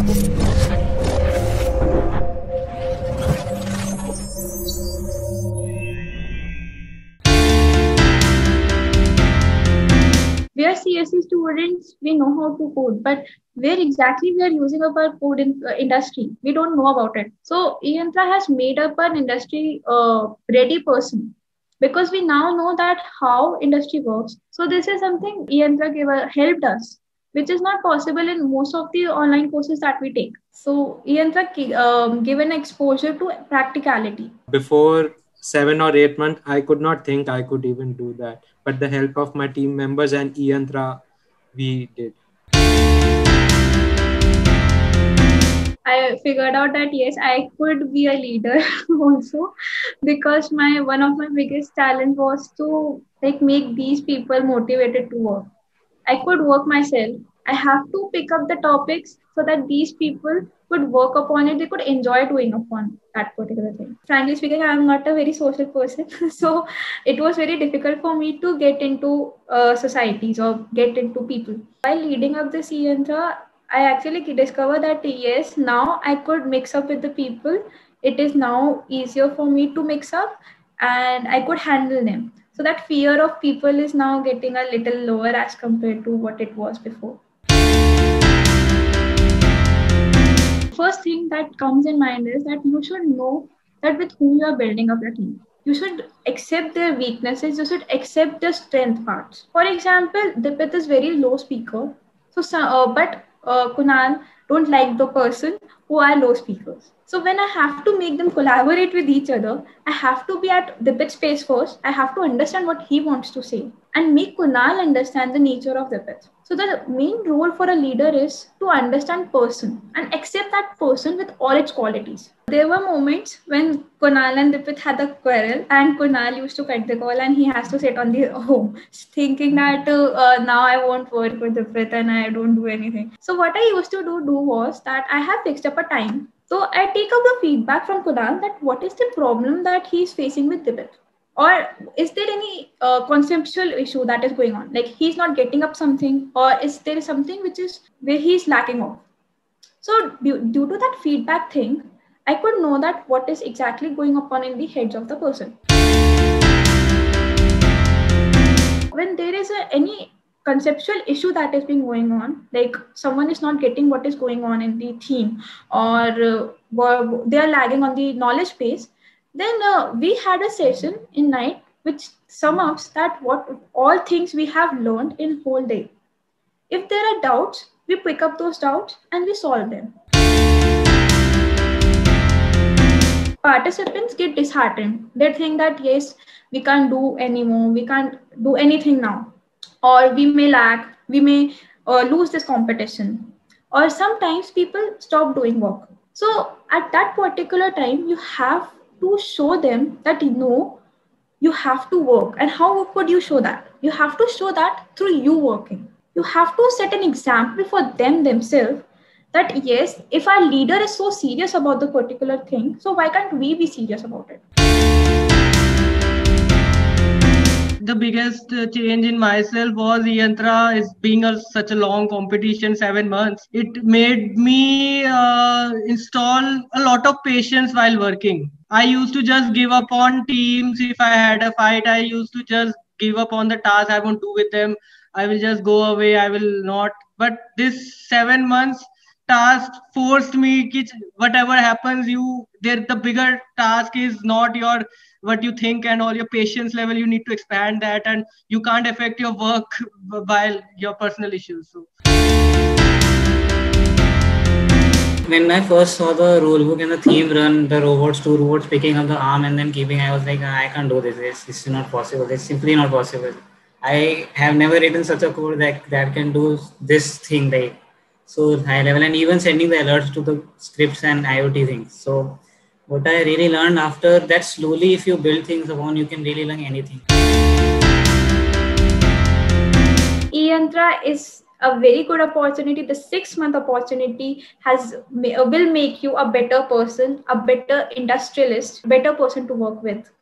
We are CSE students, we know how to code, but where exactly we are using up our code in industry, we don't know about it. So Eyantra has made up an industry ready person because we now know that how industry works. So this is something Eyantra helped us, which is not possible in most of the online courses that we take. So Eyantra given exposure to practicality. Before 7 or 8 months, I could not think I could even do that. But the help of my team members and Eyantra, we did. I figured out that yes, I could be a leader also because my one of my biggest talent was to like make these people motivated to work. I could work myself. I have to pick up the topics so that these people could work upon it. They could enjoy doing upon that particular thing. Frankly speaking, I am not a very social person, so it was very difficult for me to get into societies or get into people. While leading up this Yantra, I actually discovered that yes, now I could mix up with the people. It is now easier for me to mix up and I could handle them. So that fear of people is now getting a little lower as compared to what it was before. First thing that comes in mind is that you should know that with whom you are building up your team. You should accept their weaknesses, you should accept their strength parts. For example, Dipit is very low speaker, but Kunal don't like the person who are low speakers. So when I have to make them collaborate with each other, I have to be at Dipit's space first. I have to understand what he wants to say and make Kunal understand the nature of Dipit. So the main role for a leader is to understand person and accept that person with all its qualities. There were moments when Kunal and Dipit had a quarrel and Kunal used to cut the call and he has to sit on the home thinking that now I won't work with Dipit and I don't do anything. So what I used to do was that I have fixed up a time. So I take up the feedback from Kunal that what is the problem that he is facing with Dipit, or is there any conceptual issue that is going on, like he's not getting up something, or is there something which is where he's lacking off. So due to that feedback thing, I could know that what is exactly going upon in the heads of the person. When there is any conceptual issue that is being going on, like someone is not getting what is going on in the theme, or they are lagging on the knowledge base, then we had a session in night which sum ups that what all things we have learned in whole day. If there are doubts, we pick up those doubts and we solve them. Participants get disheartened. They think that yes, we can't do anymore, we can't do anything now, or we may lag, we may lose this competition, or sometimes people stop doing work. So at that particular time, you have to show them that no, you have to work. And how could you show that? You have to show that through you working. You have to set an example for them themselves that yes, if our leader is so serious about the particular thing, so why can't we be serious about it? The biggest change in myself was Yantra is being such a long competition, 7 months. It made me install a lot of patience while working. I used to just give up on teams. If I had a fight, I used to just give up on the task. I won't do with them. I will just go away. I will not. But this 7 months task forced me ki whatever happens, the bigger task is not your what you think and all your patience level. You need to expand that, and you can't affect your work while your personal issues. So when I first saw the rule book and the theme run, the robots, two robots picking up the arm and then keeping, I was like, I can't do this. This is not possible. It's simply not possible. I have never written such a code that can do this thing like so high level, and even sending the alerts to the scripts and IoT things. So what I really learned after that, slowly if you build things upon, you can really learn anything. Eyantra is a very good opportunity. The 6-month opportunity will make you a better person, a better industrialist, better person to work with.